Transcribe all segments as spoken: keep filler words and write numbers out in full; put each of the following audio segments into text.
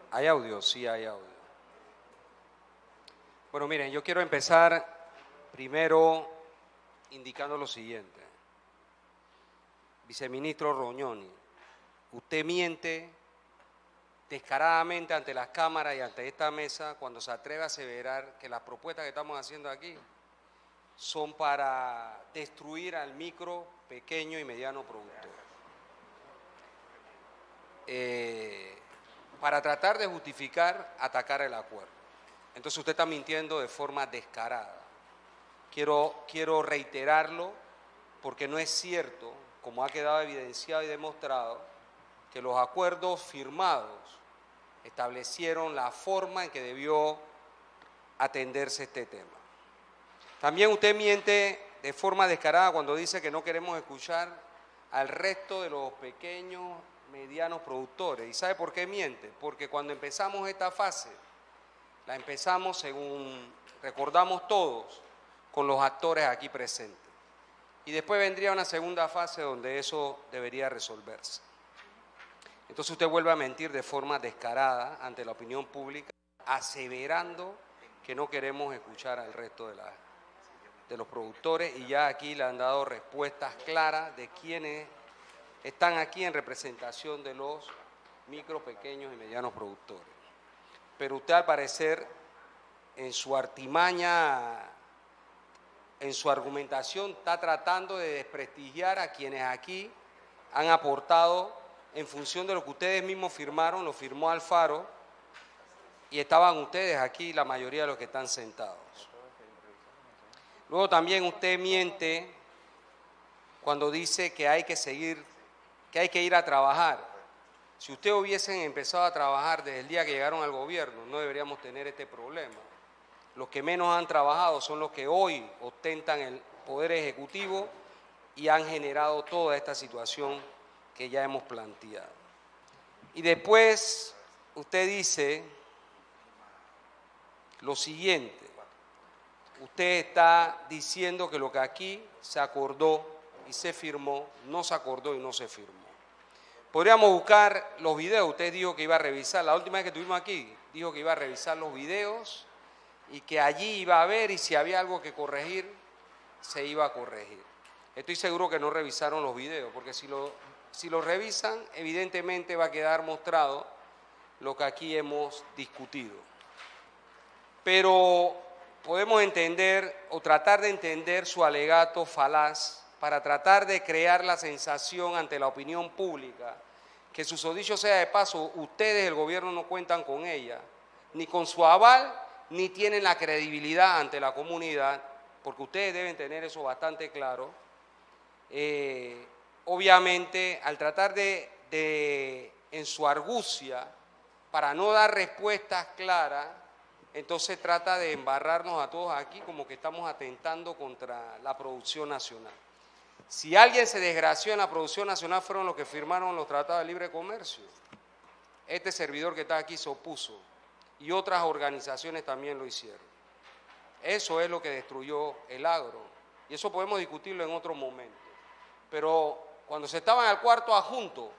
¿Hay audio? Sí, hay audio. Bueno, miren, yo quiero empezar primero indicando lo siguiente. Viceministro Rognoni, usted miente descaradamente ante las cámaras y ante esta mesa cuando se atreve a aseverar que las propuestas que estamos haciendo aquí son para destruir al micro, pequeño y mediano productor. Eh, para tratar de justificar atacar el acuerdo. Entonces usted está mintiendo de forma descarada. Quiero, quiero reiterarlo porque no es cierto, como ha quedado evidenciado y demostrado, que los acuerdos firmados establecieron la forma en que debió atenderse este tema. También usted miente de forma descarada cuando dice que no queremos escuchar al resto de los pequeños, medianos productores. ¿Y sabe por qué miente? Porque cuando empezamos esta fase, la empezamos, según recordamos todos, con los actores aquí presentes. Y después vendría una segunda fase donde eso debería resolverse. Entonces usted vuelve a mentir de forma descarada ante la opinión pública, aseverando que no queremos escuchar al resto de, la, de los productores, y ya aquí le han dado respuestas claras de quienes están aquí en representación de los micro, pequeños y medianos productores. Pero usted, al parecer, en su artimaña, en su argumentación, está tratando de desprestigiar a quienes aquí han aportado en función de lo que ustedes mismos firmaron. Lo firmó Alfaro y estaban ustedes aquí, la mayoría de los que están sentados. Luego también usted miente cuando dice que hay que seguir, que hay que ir a trabajar. Si ustedes hubiesen empezado a trabajar desde el día que llegaron al gobierno, no deberíamos tener este problema. Los que menos han trabajado son los que hoy ostentan el poder ejecutivo y han generado toda esta situación que ya hemos planteado. Y después usted dice lo siguiente: usted está diciendo que lo que aquí se acordó y se firmó, no se acordó y no se firmó. Podríamos buscar los videos. Usted dijo que iba a revisar, la última vez que estuvimos aquí, dijo que iba a revisar los videos y que allí iba a ver, y si había algo que corregir, se iba a corregir. Estoy seguro que no revisaron los videos, porque si lo, si lo revisan, evidentemente va a quedar mostrado lo que aquí hemos discutido. Pero podemos entender o tratar de entender su alegato falaz para tratar de crear la sensación ante la opinión pública que, su dicho sea de paso, ustedes, el gobierno, no cuentan con ella, ni con su aval, ni tienen la credibilidad ante la comunidad, porque ustedes deben tener eso bastante claro. Eh, obviamente, al tratar de, de, en su argucia, para no dar respuestas claras, entonces trata de embarrarnos a todos aquí como que estamos atentando contra la producción nacional. Si alguien se desgració en la producción nacional, fueron los que firmaron los tratados de libre comercio. Este servidor que está aquí se opuso y otras organizaciones también lo hicieron. Eso es lo que destruyó el agro, y eso podemos discutirlo en otro momento. Pero cuando se estaba en el cuarto adjunto,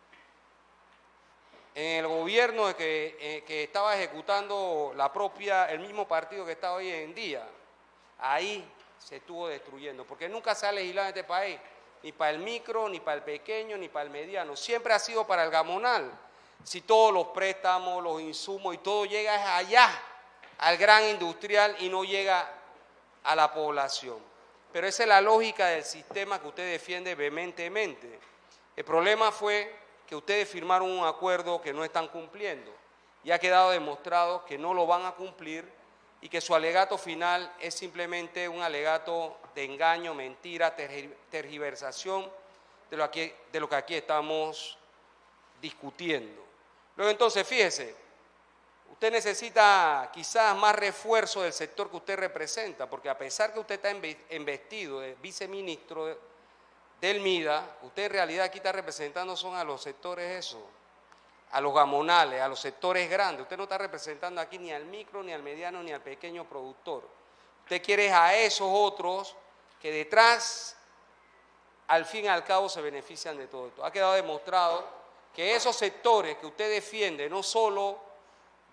en el gobierno de que, eh, que estaba ejecutando la propia, el mismo partido que está hoy en día, ahí se estuvo destruyendo, porque nunca se ha legislado en este país, ni para el micro, ni para el pequeño, ni para el mediano, siempre ha sido para el gamonal. Si todos los préstamos, los insumos y todo llega allá, al gran industrial, y no llega a la población. Pero esa es la lógica del sistema que usted defiende vehementemente. El problema fue que ustedes firmaron un acuerdo que no están cumpliendo, y ha quedado demostrado que no lo van a cumplir, y que su alegato final es simplemente un alegato de engaño, mentira, tergiversación de lo, aquí, de lo que aquí estamos discutiendo. Luego, entonces, fíjese, usted necesita quizás más refuerzo del sector que usted representa, porque a pesar que usted está investido de viceministro del MIDA, usted en realidad aquí está representando son a los sectores esos, a los gamonales, a los sectores grandes. Usted no está representando aquí ni al micro, ni al mediano, ni al pequeño productor. Usted quiere a esos otros que detrás, al fin y al cabo, se benefician de todo esto. Ha quedado demostrado que esos sectores que usted defiende no solo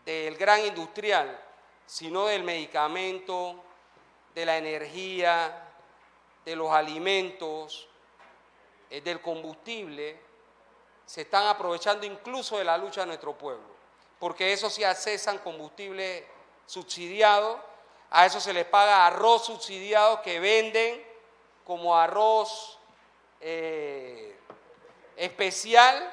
del gran industrial, sino del medicamento, de la energía, de los alimentos, eh, del combustible, se están aprovechando incluso de la lucha de nuestro pueblo, porque eso sí accesan combustible subsidiado, a eso se les paga arroz subsidiado que venden como arroz eh, especial.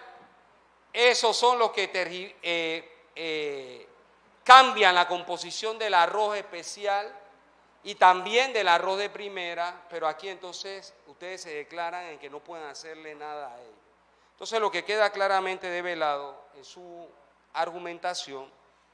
Esos son los que tergi, eh, eh, cambian la composición del arroz especial y también del arroz de primera, pero aquí entonces ustedes se declaran en que no pueden hacerle nada a ellos. Entonces lo que queda claramente develado en su argumentación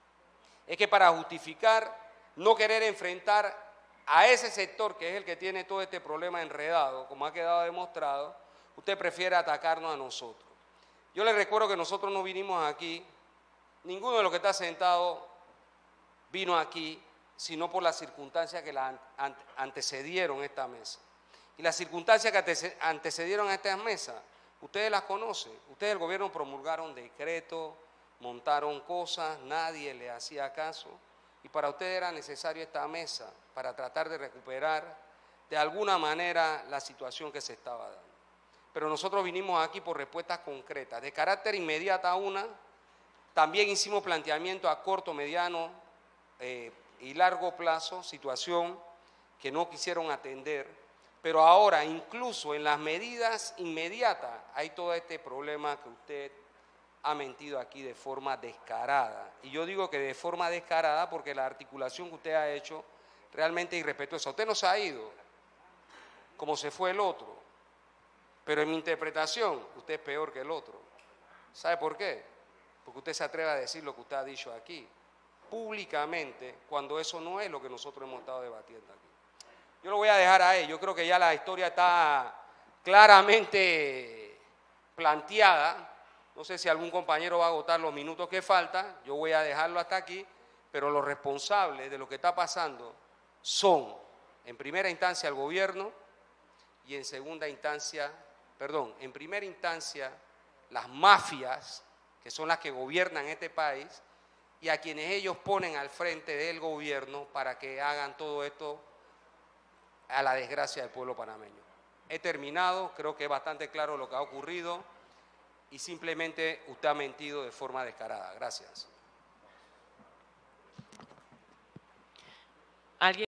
es que para justificar no querer enfrentar a ese sector que es el que tiene todo este problema enredado, como ha quedado demostrado, usted prefiere atacarnos a nosotros. Yo les recuerdo que nosotros no vinimos aquí, ninguno de los que está sentado vino aquí, sino por las circunstancias que la antecedieron esta mesa. Y las circunstancias que antecedieron a estas mesas, ustedes las conocen. Ustedes del gobierno promulgaron decretos, montaron cosas, nadie le hacía caso. Y para ustedes era necesario esta mesa para tratar de recuperar de alguna manera la situación que se estaba dando. Pero nosotros vinimos aquí por respuestas concretas, de carácter inmediato a una. También hicimos planteamiento a corto, mediano eh, y largo plazo, situación que no quisieron atender, pero ahora incluso en las medidas inmediatas hay todo este problema que usted ha mentido aquí de forma descarada. Y yo digo que de forma descarada porque la articulación que usted ha hecho realmente es irrespetuosa. Usted no se ha ido como se fue el otro, pero en mi interpretación usted es peor que el otro. ¿Sabe por qué? Porque usted se atreve a decir lo que usted ha dicho aquí, públicamente, cuando eso no es lo que nosotros hemos estado debatiendo aquí. Yo lo voy a dejar a él, yo creo que ya la historia está claramente planteada. No sé si algún compañero va a agotar los minutos que faltan, yo voy a dejarlo hasta aquí, pero los responsables de lo que está pasando son, en primera instancia, el gobierno y en segunda instancia, perdón, en primera instancia, las mafias, que son las que gobiernan este país, y a quienes ellos ponen al frente del gobierno para que hagan todo esto a la desgracia del pueblo panameño. He terminado, creo que es bastante claro lo que ha ocurrido y simplemente usted ha mentido de forma descarada. Gracias. ¿Alguien?